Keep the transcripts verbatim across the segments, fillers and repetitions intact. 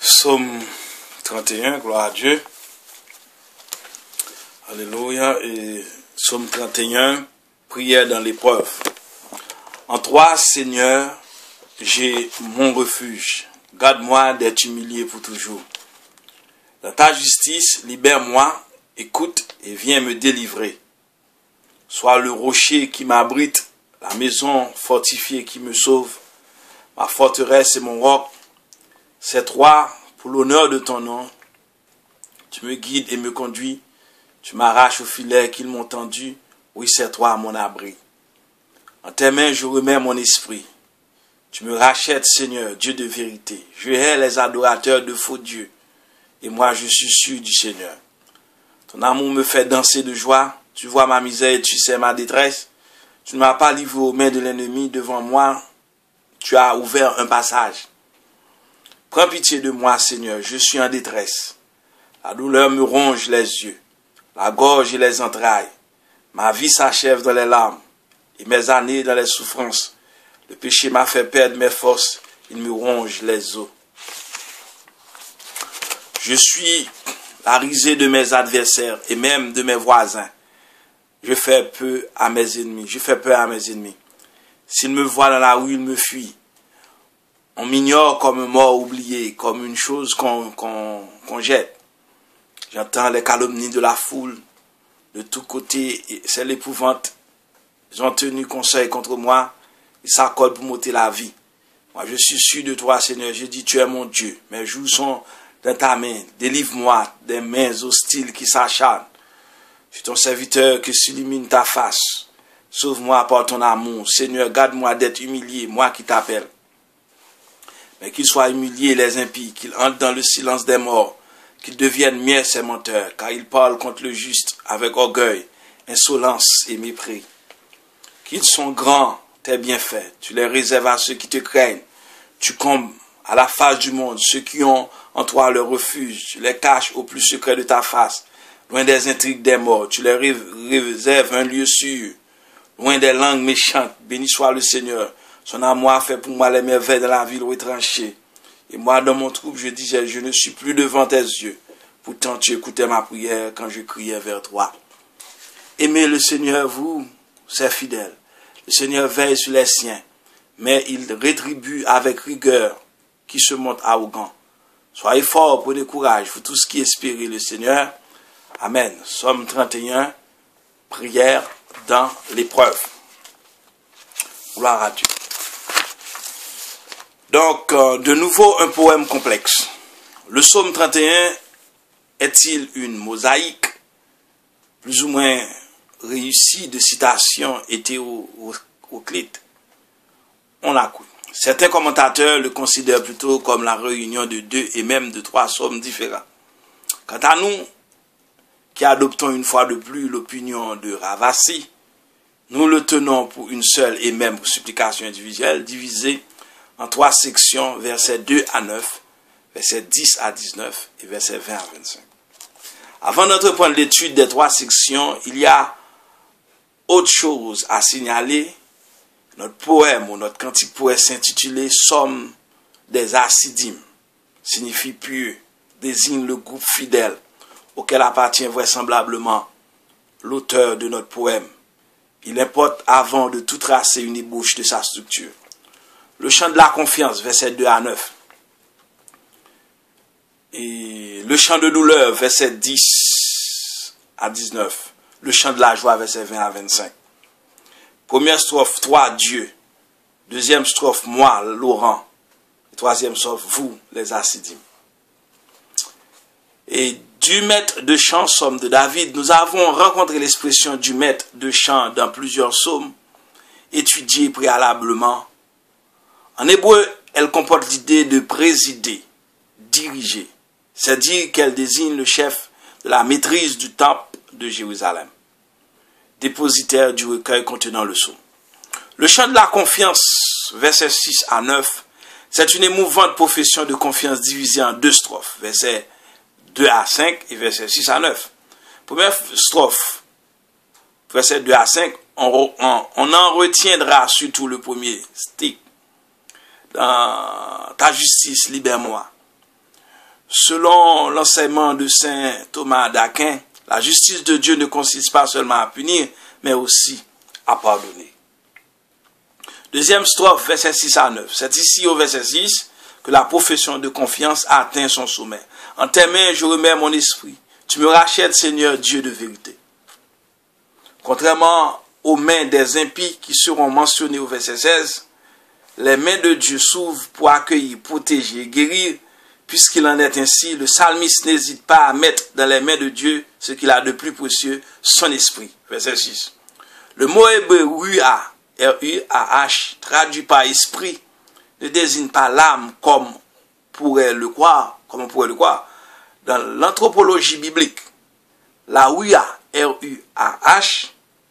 Psaume trente et un, gloire à Dieu. Alléluia. Et Psaume trente et un, prière dans l'épreuve. En toi, Seigneur, j'ai mon refuge. Garde-moi d'être humilié pour toujours. Dans ta justice, libère-moi, écoute et viens me délivrer. Sois le rocher qui m'abrite, la maison fortifiée qui me sauve, ma forteresse et mon roc. C'est toi, pour l'honneur de ton nom, tu me guides et me conduis, tu m'arraches au filet qu'ils m'ont tendu, oui c'est toi mon abri. En tes mains je remets mon esprit, tu me rachètes Seigneur, Dieu de vérité. Je hais les adorateurs de faux dieux, et moi je suis sûr du Seigneur. Ton amour me fait danser de joie, tu vois ma misère et tu sais ma détresse. Tu ne m'as pas livré aux mains de l'ennemi, devant moi, tu as ouvert un passage. Prends pitié de moi, Seigneur, je suis en détresse. La douleur me ronge les yeux, la gorge et les entrailles. Ma vie s'achève dans les larmes et mes années dans les souffrances. Le péché m'a fait perdre mes forces, il me ronge les os. Je suis la risée de mes adversaires et même de mes voisins. Je fais peur à mes ennemis, je fais peur à mes ennemis. S'ils me voient dans la rue, ils me fuient. On m'ignore comme un mort oublié, comme une chose qu'on qu'on, qu'on jette. J'entends les calomnies de la foule. De tous côtés, c'est l'épouvante. Ils ont tenu conseil contre moi. Ils s'accordent pour m'ôter la vie. Moi, je suis sûr de toi, Seigneur. Je dis, tu es mon Dieu. Mes jours sont dans ta main. Délivre-moi des mains hostiles qui s'acharnent. Je suis ton serviteur que s'illumine ta face. Sauve-moi par ton amour. Seigneur, garde-moi d'être humilié, moi qui t'appelle. Mais qu'ils soient humiliés les impies, qu'ils entrent dans le silence des morts, qu'ils deviennent mieux ces menteurs, car ils parlent contre le juste avec orgueil, insolence et mépris. Qu'ils sont grands, tes bienfaits, tu les réserves à ceux qui te craignent. Tu combles à la face du monde ceux qui ont en toi leur refuge, tu les caches au plus secret de ta face, loin des intrigues des morts, tu les réserves un lieu sûr, loin des langues méchantes. Béni soit le Seigneur. Son amour a fait pour moi les merveilles de la ville retranchée. Et moi, dans mon trouble, je disais, je ne suis plus devant tes yeux. Pourtant, tu écoutais ma prière quand je criais vers toi. Aimez le Seigneur, vous, c'est fidèle. Le Seigneur veille sur les siens, mais il rétribue avec rigueur qui se montre arrogant. Soyez forts, prenez courage, vous tous qui espérez le Seigneur. Amen. Psaume trente et un, prière dans l'épreuve. Gloire à Dieu. Donc, euh, de nouveau, un poème complexe. Le psaume trente et un est-il une mosaïque, plus ou moins réussie, de citations hétéroclites? On l'a cru. Certains commentateurs le considèrent plutôt comme la réunion de deux et même de trois psaumes différents. Quant à nous, qui adoptons une fois de plus l'opinion de Ravasi, nous le tenons pour une seule et même supplication individuelle, divisée en trois sections, versets deux à neuf, versets dix à dix-neuf et versets vingt à vingt-cinq. Avant d'entreprendre l'étude des trois sections, il y a autre chose à signaler. Notre poème ou notre cantique pourrait s'intituler « Somme des Assidim », signifie pieux, désigne le groupe fidèle auquel appartient vraisemblablement l'auteur de notre poème. Il importe avant de tout tracer une ébauche de sa structure. Le chant de la confiance, versets deux à neuf. Et le chant de douleur, versets dix à dix-neuf. Le chant de la joie, versets vingt à vingt-cinq. Première strophe, toi, Dieu. Deuxième strophe, moi, Laurent. Et troisième strophe, vous, les Assidim. Et du maître de chant, psaume de David, nous avons rencontré l'expression du maître de chant dans plusieurs psaumes, étudiés préalablement. En hébreu, elle comporte l'idée de présider, diriger. C'est-à-dire qu'elle désigne le chef de la maîtrise du temple de Jérusalem, dépositaire du recueil contenant le psaume. Le chant de la confiance, versets six à neuf, c'est une émouvante profession de confiance divisée en deux strophes, versets deux à cinq et versets six à neuf. Première strophe, versets deux à cinq, on, on, on en retiendra surtout le premier stick. Dans ta justice, libère-moi. Selon l'enseignement de saint Thomas d'Aquin, la justice de Dieu ne consiste pas seulement à punir, mais aussi à pardonner. Deuxième strophe, verset six à neuf. C'est ici au verset six que la profession de confiance atteint son sommet. En tes mains, je remets mon esprit. Tu me rachètes, Seigneur, Dieu de vérité. Contrairement aux mains des impies qui seront mentionnées au verset seize, les mains de Dieu s'ouvrent pour accueillir, protéger et guérir. Puisqu'il en est ainsi, le psalmiste n'hésite pas à mettre dans les mains de Dieu ce qu'il a de plus précieux, son esprit. Verset six. Le mot hébreu ruah, R U A H, traduit par esprit, ne désigne pas l'âme comme pourrait le croire, comme on pourrait le croire. Dans l'anthropologie biblique, la ruah, R U A H,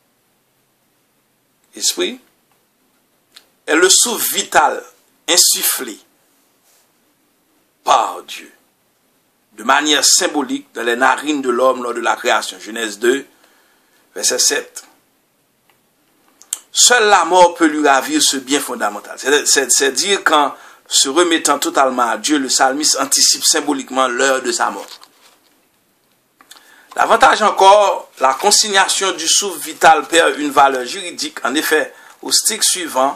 esprit, est le souffle vital insufflé par Dieu, de manière symbolique dans les narines de l'homme lors de la création. Genèse deux, verset sept. Seule la mort peut lui ravir ce bien fondamental. C'est dire qu'en se remettant totalement à Dieu, le psalmiste anticipe symboliquement l'heure de sa mort. Davantage encore, la consignation du souffle vital perd une valeur juridique. En effet, au stick suivant,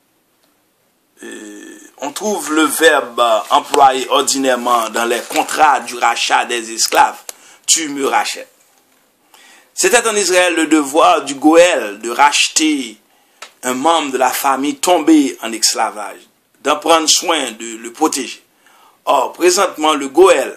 euh, on trouve le verbe employé ordinairement dans les contrats du rachat des esclaves. Tu me rachètes. C'était en Israël le devoir du Goël de racheter un membre de la famille tombé en esclavage, d'en prendre soin, de le protéger. Or, présentement, le Goël,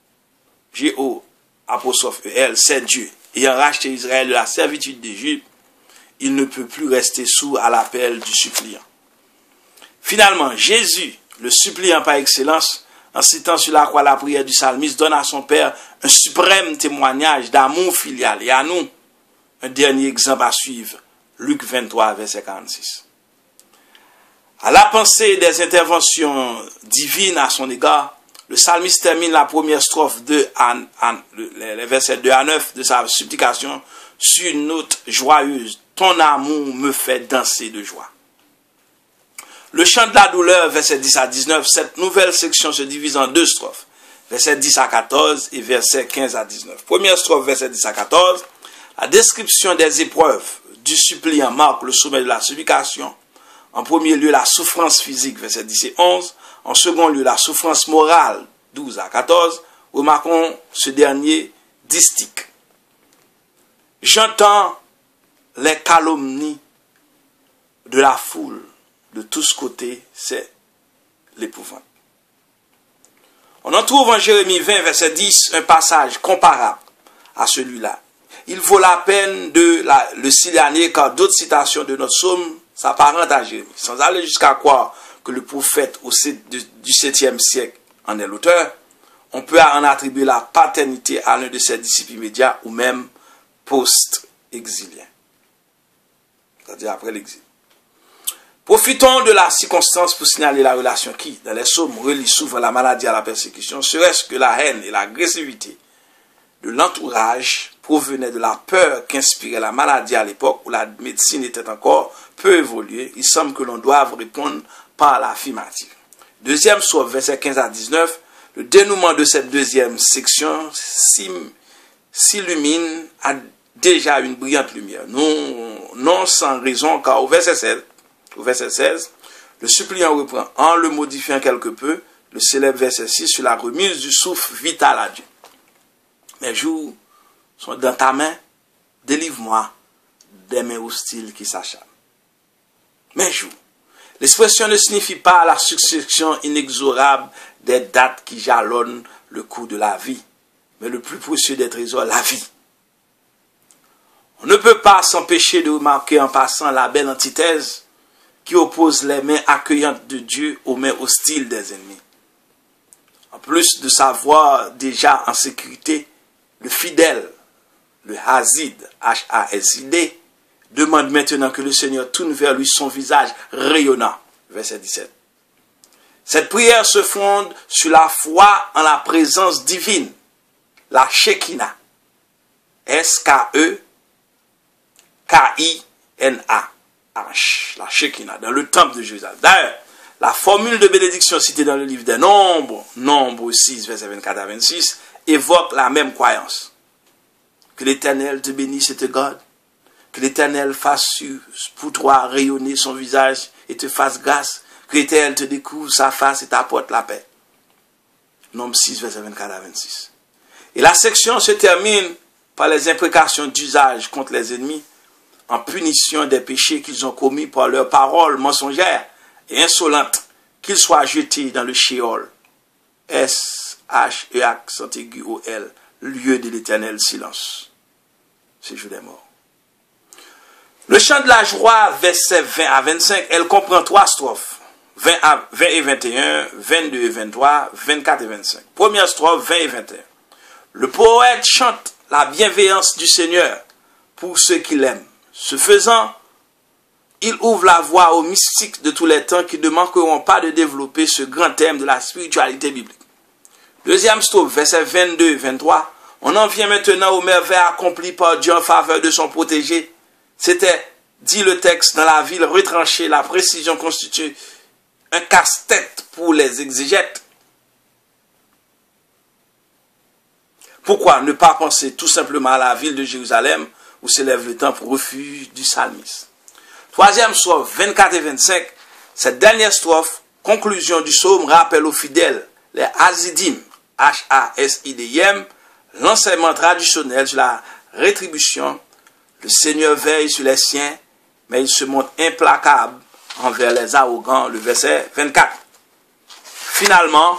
G O apostrophe E L, c'est Dieu. Ayant racheté Israël de la servitude d'Égypte, il ne peut plus rester sourd à l'appel du suppliant. Finalement, Jésus, le suppliant par excellence, en citant sur la croix la prière du psalmiste, donne à son Père un suprême témoignage d'amour filial. Et à nous, un dernier exemple à suivre. Luc vingt-trois, verset quarante-six. À la pensée des interventions divines à son égard, le psalmiste termine la première strophe de à, à, les versets deux à neuf de sa supplication sur une note joyeuse. Ton amour me fait danser de joie. Le chant de la douleur, versets dix à dix-neuf, cette nouvelle section se divise en deux strophes, versets dix à quatorze et versets quinze à dix-neuf. Première strophe, verset dix à quatorze, la description des épreuves du suppliant marque le sommet de la supplication. En premier lieu, la souffrance physique, versets dix et onze. En second lieu, la souffrance morale, douze à quatorze. Remarquons ce dernier distique. J'entends les calomnies de la foule. De tous côtés, c'est l'épouvante. On en trouve en Jérémie vingt, verset dix, un passage comparable à celui-là. Il vaut la peine de la, le signaler car d'autres citations de notre psaume s'apparentent à Jérémie. Sans aller jusqu'à croire que le prophète au, du septième siècle en est l'auteur, on peut en attribuer la paternité à l'un de ses disciples immédiats ou même post-exiliens. C'est-à-dire après l'exil. Profitons de la circonstance pour signaler la relation qui, dans les psaumes, relie souvent la maladie à la persécution, serait-ce que la haine et l'agressivité de l'entourage provenaient de la peur qu'inspirait la maladie à l'époque où la médecine était encore peu évoluée. Il semble que l'on doive répondre par l'affirmative. Deuxième strophe, verset quinze à dix-neuf, le dénouement de cette deuxième section s'illumine à déjà une brillante lumière. Non, non sans raison, car au verset seize, Au verset seize, le suppliant reprend, en le modifiant quelque peu, le célèbre verset six sur la remise du souffle vital à Dieu. Mes jours sont dans ta main, délivre-moi des mains hostiles qui s'acharnent. Mes jours. L'expression ne signifie pas la succession inexorable des dates qui jalonnent le cours de la vie, mais le plus précieux des trésors, la vie. On ne peut pas s'empêcher de remarquer en passant la belle antithèse qui oppose les mains accueillantes de Dieu aux mains hostiles des ennemis. En plus de savoir déjà en sécurité, le fidèle, le Hazid, H A S I D, demande maintenant que le Seigneur tourne vers lui son visage rayonnant. Verset dix-sept. Cette prière se fonde sur la foi en la présence divine, la Shekinah. S K E K I N A. La Shekinah, dans le temple de Jérusalem. D'ailleurs, La formule de bénédiction citée dans le livre des Nombres, Nombre six, versets vingt-quatre à vingt-six, évoque la même croyance. Que l'Éternel te bénisse et te garde. Que l'Éternel fasse pour toi rayonner son visage et te fasse grâce. Que l'Éternel te découvre sa face et t'apporte la paix. Nombre six, verset vingt-quatre à vingt-six. Et la section se termine par les imprécations d'usage contre les ennemis en punition des péchés qu'ils ont commis par leurs paroles mensongères et insolentes, qu'ils soient jetés dans le Sheol. S H E accent aigu O L, lieu de l'éternel silence. C'est jour des morts. Le chant de la joie, versets vingt à vingt-cinq, elle comprend trois strophes. vingt, à, vingt et vingt et un, vingt-deux et vingt-trois, vingt-quatre et vingt-cinq. Première strophe, vingt et vingt et un. Le poète chante la bienveillance du Seigneur pour ceux qui l'aiment. Ce faisant, il ouvre la voie aux mystiques de tous les temps qui ne manqueront pas de développer ce grand thème de la spiritualité biblique. Deuxième strophe, versets vingt-deux et vingt-trois. On en vient maintenant aux merveilles accomplies par Dieu en faveur de son protégé. C'était, dit le texte, dans la ville retranchée, la précision constitue un casse-tête pour les exégètes. Pourquoi ne pas penser tout simplement à la ville de Jérusalem où s'élève le temple refuge du psalmiste? Troisième strophe, vingt-quatre et vingt-cinq, cette dernière strophe, conclusion du psaume, rappelle aux fidèles, les Hasidim, H A S I D I M, l'enseignement traditionnel sur la rétribution. Le Seigneur veille sur les siens, mais il se montre implacable envers les arrogants, le verset vingt-quatre. Finalement,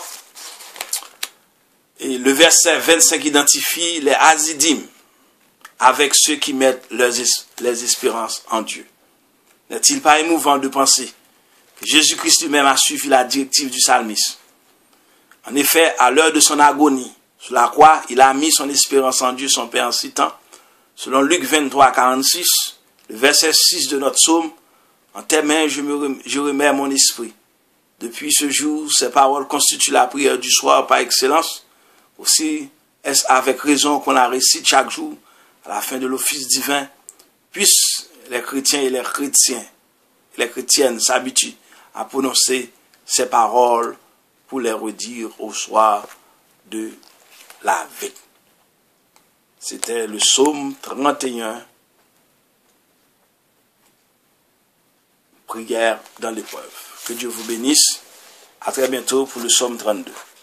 et le verset vingt-cinq identifie les Hasidim avec ceux qui mettent leurs, les espérances en Dieu. N'est-il pas émouvant de penser que Jésus-Christ lui-même a suivi la directive du psalmiste? En effet, à l'heure de son agonie, sur la croix, il a mis son espérance en Dieu, son Père, en citant, selon Luc vingt-trois, quarante-six, le verset six de notre psaume, en tes mains je, me rem, je remets mon esprit. Depuis ce jour, ces paroles constituent la prière du soir par excellence. Aussi, est-ce avec raison qu'on la récite chaque jour, à la fin de l'office divin, puissent les chrétiens et les chrétiens, les chrétiennes s'habituent à prononcer ces paroles pour les redire au soir de la veille. C'était le psaume trente et un, prière dans l'épreuve. Que Dieu vous bénisse. À très bientôt pour le psaume trente-deux.